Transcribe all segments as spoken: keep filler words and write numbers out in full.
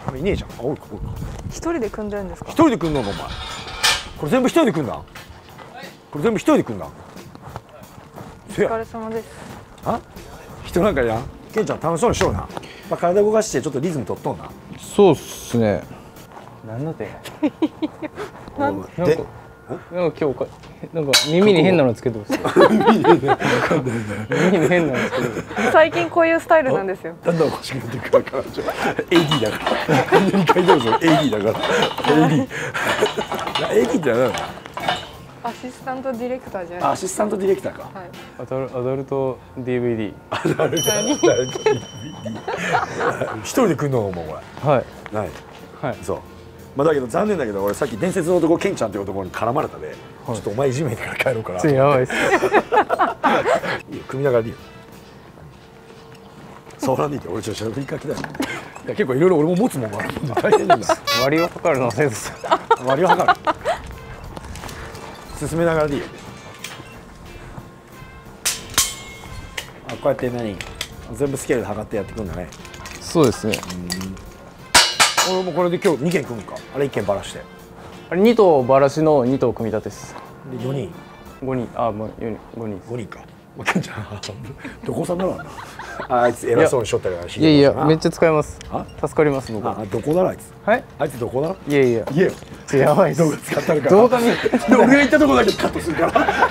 いねえじゃん。あ、おるかおるか。 一人で組んでるんですか。 一人で組んのかお前。これ全部一人で組んだん。これ全部一人で組んだん。 お疲れ様です。 あ、人なんかやん。ケンちゃん楽しそうにしような。まあ、体動かしてちょっとリズム取っとんな。 そうっすね。なんだって。 なんなんか、なんか今日か、なんか耳に変なのつけてます。耳に変なのつけてます。 最近こういうスタイルなんですよ。 だんだんおかしくなってくるから。エーディー だから。何回でもそれ エーディー だから。エーディー。エーディー って何なんだ。 アシスタントディレクターじゃない。 アシスタントディレクターか。 はい。 アダルアダルト ディーブイディー。 アダルト ディーブイディー。一人で組んのもうこれ。 はい。 ない。 はい。 そう。まあだけど残念だけど俺さっき伝説の男ケンちゃんっていう男に絡まれたで、ちょっとお前いじめてから帰ろうかな。 やばいっす。 いいよ、組みながらでいいよ。触らんでいいよ、俺ちょっとしゃべりかけだよ。いや結構いろいろ俺も持つもんがあるんで大変なんだ。 割りを測るのせいです。 割りを測る。進めながらでいいよ。あ、こうやって何全部スケールで測ってやっていくんだね。 そうですね。 俺もこれで今日にけん組むか。あれいっけんばらして。 あれに頭ばらしのに頭組み立てです。 でよにん。 ごにん、あ、もうよにん、ごにん。 ごにんか。まあ、ケンちゃんどこさんだろうな。あいつ偉そうにしとったから。 いやいや、めっちゃ使います。 あ、 助かります僕。 あ、どこだろあいつ。 はい。 あいつどこだろ。 いやいや。 言えよ。 やばいっす。 動画使ったるから。 動画見。 で俺が言ったとこだけカットするから。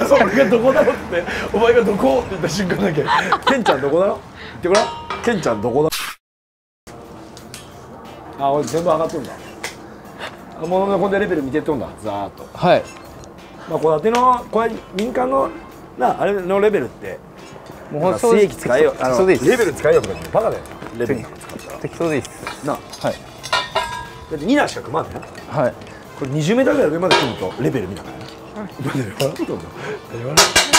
そう俺がどこだろってお前がどこって言った瞬間だけ。ケンちゃんどこだろ。言ってごらん。ケンちゃんどこだ。あ、俺全部上がっとんだ。あ、もののこんでレベル見てっとんだ。ざーっと。 はい。 まあ、戸建てのこれ民間のなあれのレベルってもうなんか水液使えよ、あのレそうです。 ベル使えよとかバカだよ。レベルなんか使ったら適当でいいっす。 なあ。 はい。 だってに段しか組まんねん。 はい。 これにじゅうメーターぐらい上まで組むとレベルにだからね。どうで笑っとんの。笑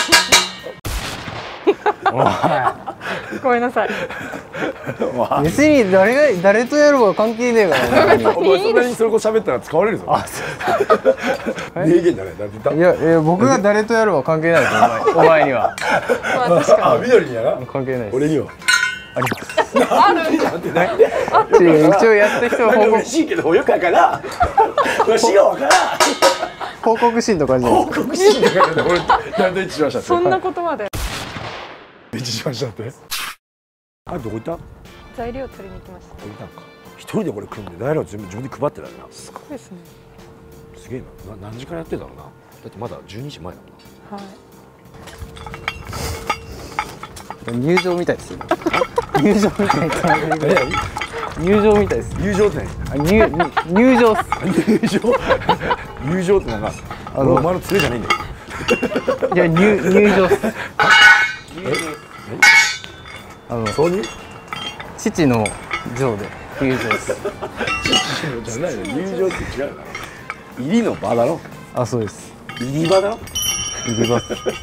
ごめんなさい。 わ別に誰が誰とやるか関係ねえからね。 お前そんなにそれこ喋ったら使われるぞ。 あ、 名言だね。だって言ったいやいや僕が誰とやるか関係ないです。お前お前にはまあ確かあ、緑にやな。 関係ないです。 俺にはあります。 あるんだってなんで。 一応やった人は報告嬉しいけどよくわからん。わしがわからん。 報告シーンとかじゃない報ですか。 告シーンだからね。俺誰と一致しましたって。 そんなことまで。 一致しましたって。あれどこ行った？ 材料取りに行きました。 置いたんか。一人でこれ組んで材料全部自分で配ってたよな。 すごいですね。 すげえな。な何時からやってんだろうな。だってまだじゅうにじまえだもんな。 はい。 入場みたいですよ。入場みたいです。入場みたいです。 入場ってあ入入場っす。 何？入場？入場ってなんかあのお前の連れじゃないんだよ。 いや入入場っす。あのそういう？ 父の上で入場っす。 じゃないの。入場って違うな。入りの場だろ。 あ、そうです。 入り場だろ。 入り場。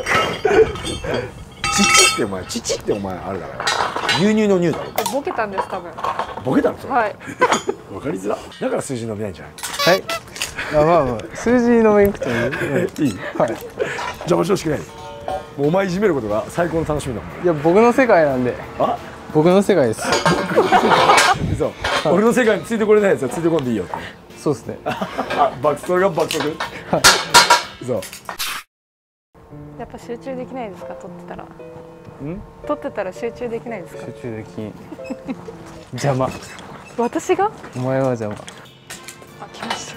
父ってお前父ってお前あるだろ。牛乳の乳だろ。 ボケたんです多分。 ボケたのそれ。 はい。 わかりづら。だから数字伸びないんじゃない？ はい。あ、まあまあ数字のメイクという。 いい。 はい。 邪魔してほしくない。もうお前いじめることが最高の楽しみだもん。 いや僕の世界なんで。 あ？ 僕の世界です。 そう。俺の世界についてこれないやつはついてこんでいいよって。 そうですね。 あ、爆それが爆速。そう。 やっぱ集中できないですか、撮ってたら。 ん？ 撮ってたら集中できないですか。 集中できん。邪魔。 私が？ お前は邪魔。 あ、来ました。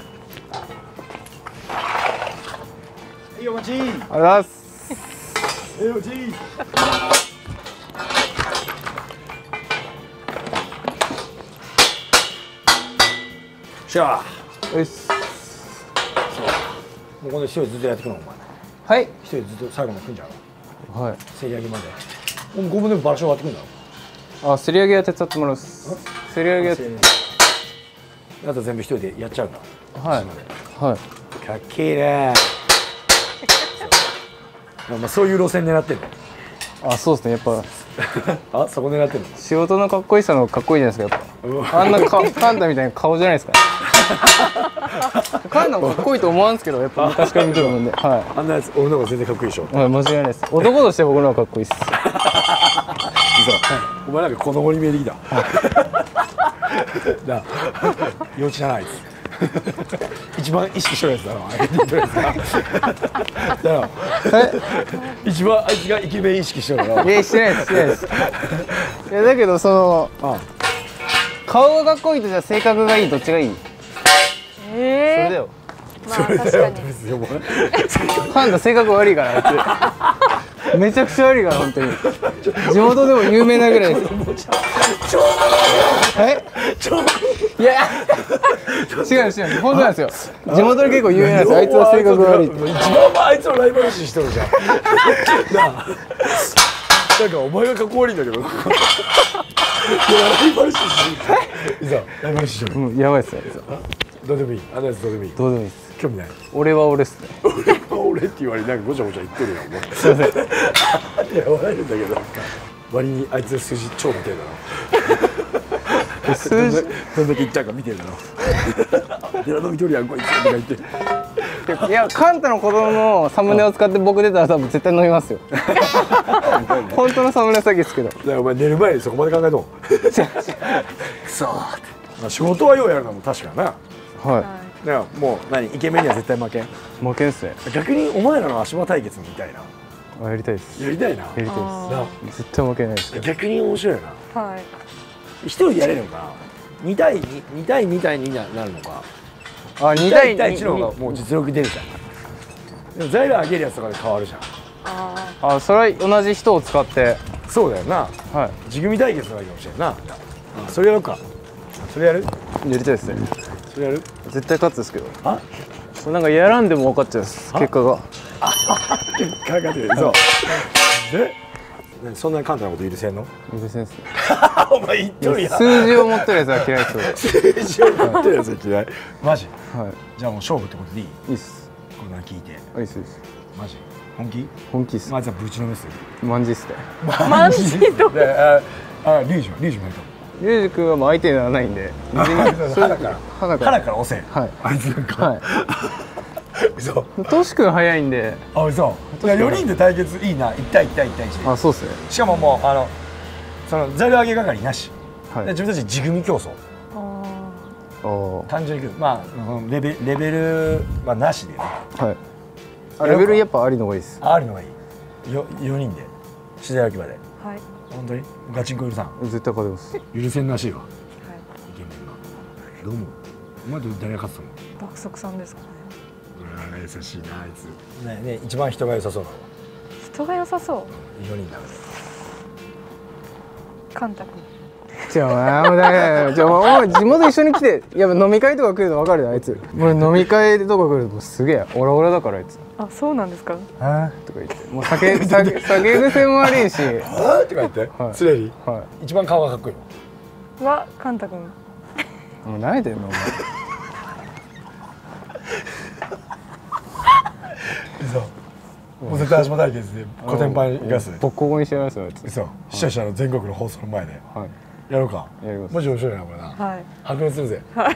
いいお待ち。 ありがとうございます。 いいお待ち。しゃあ。 よし。 もうこれ一人ずっとやってくのお前。 はい。 一人ずっと最後まで来んじゃん。 はい。 競り上げまで。もうごぶんでバラシ終わってくんだろ。 あ、競り上げは手伝ってもらいます。競り上げは。 あと全部一人でやっちゃうんだ。 はい。はい。 かっけえね。まあそういう路線狙ってんの。 あ、そうですね。やっぱあ、そこ狙ってんの。 仕事のかっこいいさのかっこいいじゃないですか。やっぱ。あんなかカンタみたいな顔じゃないですか。カンタもかっこいいと思わんすけど、やっぱ昔から見てるもんで。はあんなやつ俺の方が全然かっこいいでしょ。 い。はい、間違いないです。男として僕の方がかっこいいっす。 お前なんか子供に見えてきた。 な幼稚だなあいつ一番意識してるやつだろあれ言ってるやつがだろ一番あいつがイケメン意識してるだろ。 いやしてないですしてないですいやだけどそのああ顔がかっこいいとじゃあ性格がいいどっちがいい？それええだよ。 まあ確かにカンタ性格悪いからあいつめちゃくちゃ悪いから本当に地元でも有名なぐらいです。え？いや違う違う本当なんですよ。地元で結構有名なんですよ。あいつは性格悪いって。 一番あいつのライバル視してるじゃんなあなんかお前がかっこ悪いんだけどいやライバル視してるいざライバル視してるうんやばいっすね。 どうでもいいあのやつどうでもいいどうでもいいです。 興味ない俺は俺っすね。 俺は俺って言われなんかごちゃごちゃ言ってるよもうすいません。 いや笑えるんだけどなんか割にあいつの数字超見てるだろ数字どんだけいっちゃうか見てるだろ寺の緑やんこいつとか言っていやカンタの子供のサムネを使って僕出たら多分絶対飲みますよ。本当のサムネ詐欺ですけど。 だからお前寝る前にそこまで考えとんくそーってまあ仕事はようやるのも確かなはだからもう何イケメンには絶対負けんい。負けんっすね。 逆にお前らの足場対決みたいなあやりたいです。 やりたいなやりたいです。 な絶対負けないですけど。 逆に面白いなはい一人でやれるのかなに対にに対に対になるのかあ二に対対いちの方がもう実力出るじゃんでも材料上げるやつとかで変わるじゃんああそれは同じ人を使ってそうだよなはい地組対決の方がいいかもしれんなあそれやるかそれやるやりたいですね。 それやる絶対勝つですけど。 あそうなんかやらんでも分かっちゃうんです結果が。 考えてるそうで何そんな簡単なこと許せんの許せんっすね。 お前言っとるやん数字を持ってるやつは嫌いですよ。 数字を持ってるやつは嫌いマジはじゃあもう勝負ってことでいいい。いいっす。 こんなん聞いていいっすいいっす。 マジ本気本気っす。 まずはぶちのめすよマンジっすね。 マジとでああリュウジはリュウジもやるかもリュウジ君はもう相手にならないんで。別に花から花から花から押せはいあいつなんかはい。 嘘トシ君早いんで。 あ嘘いやよにんで対決いいないち対いち対いち対いちあそうっすね。 しかももうあのその材料上げ係なしはい。 で自分たち地組み競争あお単純にまあレベレベルはなしでねはい。あレベルやっぱありの方がいいです。 あるのがいいよよにんで資材置き場でーはい本当にガチンコ許さん絶対勝てます。 許せんらしいわはいイケメンがどうもお前と誰が勝つの爆速さんですかね。 うわ優しいなあいつねね一番人が良さそうなの人が良さそうよにんだかカンタ君じゃあもうだめじゃあもう地元一緒に来ていや飲み会とか来るの分かるよあいつ。俺飲み会とか来るともうすげえオラオラだからあいつ。 あそうなんですか。 あーとか言ってもう酒酒酒癖も悪いし。 らあーとか言ってはいスレリは一番顔がかっこいいのはカンタ君い。もう慣れてんのお前。 嘘もう絶対足場対決でコテンパン生かすボッコボコにしてやりますよあいつ。 嘘視聴者の全国の放送の前ではい。 やろうかやります。 マジ面白いなこれなはい白熱するぜはい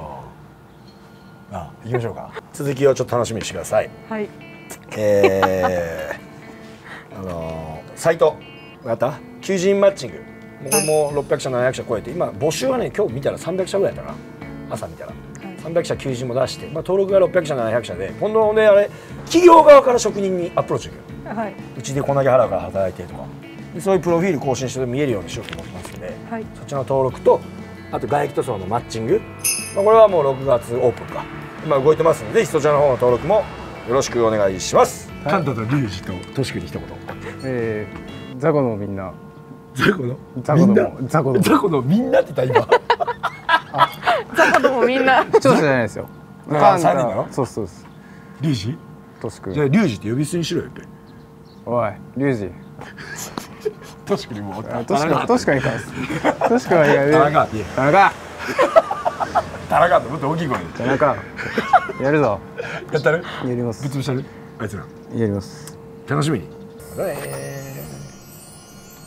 あ行きましょうか続きをちょっと楽しみにしてくださいはいえー、あのー、サイトやった求人マッチングもうこれもろっぴゃく社ななひゃく社超えて今募集はね今日見たらさんびゃく社ぐらいやったかな朝見たらさんびゃく社求人も出して、まあ、登録がろっぴゃく社ななひゃく社で今度ねあれ企業側から職人にアプローチできるはいうちでこんだけ払うから働いてとかでそういうプロフィール更新して見えるようにしようと思ってますので、 はいそっちの登録とあと外壁塗装のマッチング、まあ、これはもうろくがつオープンか今動いてますのでぜひそちらの方の登録もよろしくお願いします。 はいカンタとリュウジとトシ君に一言。 えー、ザコのみんな。 ザコのザコのみんなザコのザコのみんなって言った今ザコどもみんな視聴者じゃないですよ。 あーカンタ三人だろそうそうです。 リュウジトシ君じゃあリュウジって呼び捨てにしろよっておいリュウジ。 トシ君にもトシ君トシ君に関す。トシ君はいや田中って言え田中田中ってもっと大きい声で田中やるぞ。 やったるやりますぶっ潰したるあいつらやります。 楽しみにまたね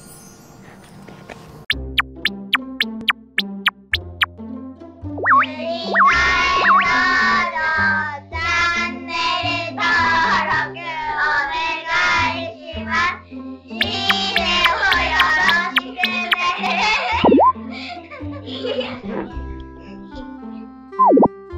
ー